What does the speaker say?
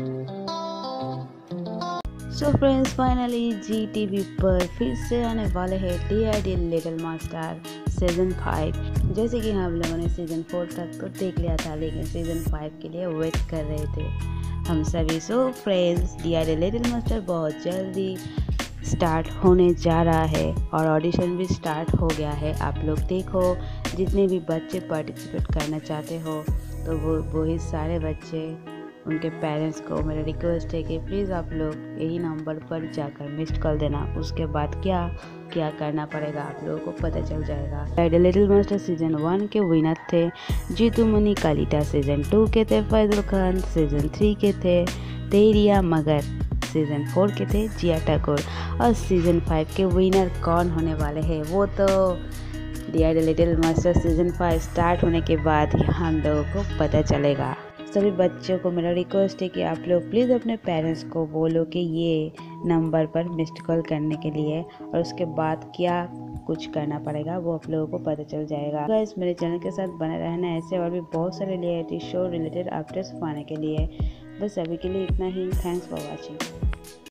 सो friends, finally Zee TV पर फिर से आने वाले हैं DID लिटिल मास्टर सीज़न 5। जैसे कि हम लोगों ने सीज़न 4 तक तो देख लिया था, लेकिन सीज़न 5 के लिए वेट कर रहे थे हम सभी। So friends, DID little master बहुत जल्दी स्टार्ट होने जा रहा है और ऑडिशन भी स्टार्ट हो गया है। आप लोग देखो, जितने भी बच्चे पार्टिसिपेट करना चाहते हो तो वही सारे बच्चे, उनके पेरेंट्स को मेरा रिक्वेस्ट है कि प्लीज़ आप लोग यही नंबर पर जाकर मिस्ड कॉल देना। उसके बाद क्या क्या करना पड़ेगा आप लोगों को पता चल जाएगा। लिटिल मास्टर सीज़न 1 के विनर थे जीतू मनी कालिटा, सीज़न 2 के थे फैजुल खान, सीज़न 3 के थे तेरिया मगर, सीज़न 4 के थे जिया ठाकुर, और सीज़न 5 के विनर कौन होने वाले हैं वो तो DID little master season 5 start होने के बाद ही हम लोगों को पता चलेगा। सभी बच्चों को मेरा रिक्वेस्ट है कि आप लोग प्लीज़ अपने पेरेंट्स को बोलो कि ये नंबर पर मिस्ड कॉल करने के लिए, और उसके बाद क्या कुछ करना पड़ेगा वो आप लोगों को पता चल जाएगा। गाइस, मेरे चैनल के साथ बने रहना, ऐसे और भी बहुत सारे रियलिटी शो रिलेटेड अपडेट्स पाने के लिए। बस अभी के लिए इतना ही। Thanks for watching.